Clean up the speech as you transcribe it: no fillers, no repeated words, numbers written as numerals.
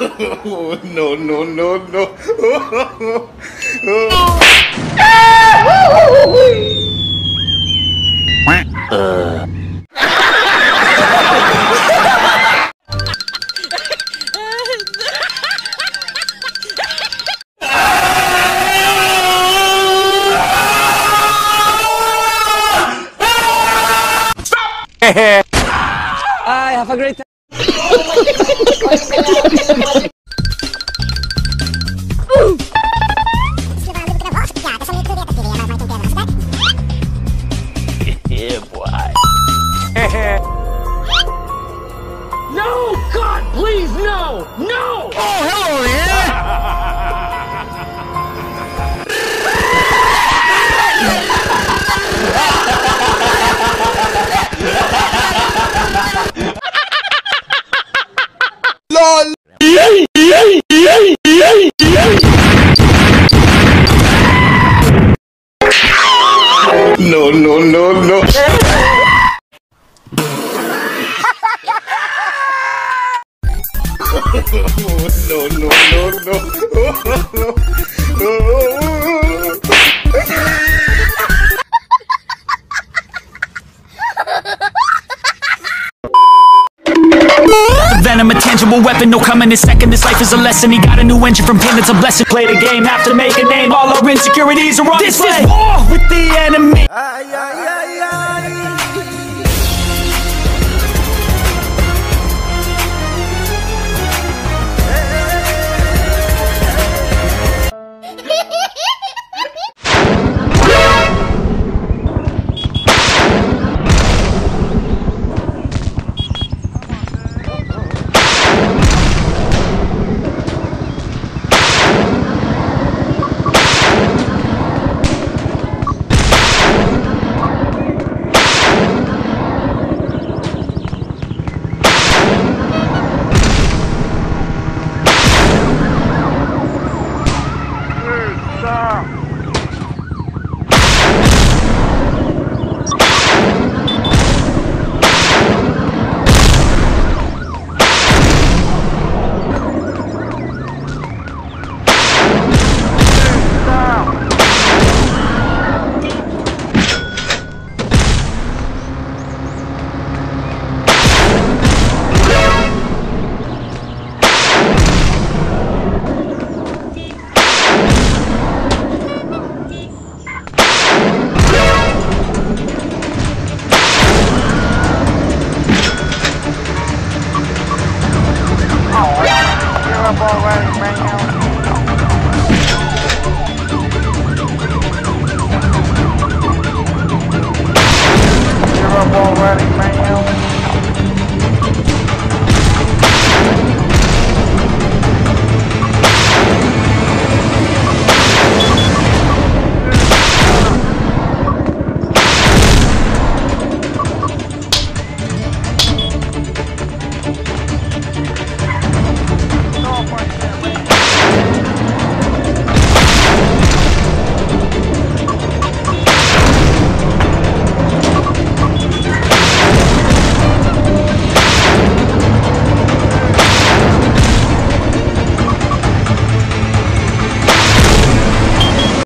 No, no, no, no. I have a great time. Yeah, boy. No! God, please, no! No! Oh, hello there! LOL! No, no, no, no. No, no, no, no. Venom, a tangible weapon, no coming in second. This life is a lesson. He got a new engine from pain, it's a blessing. Play the game, have to make a name. All our insecurities are on display. This is war with the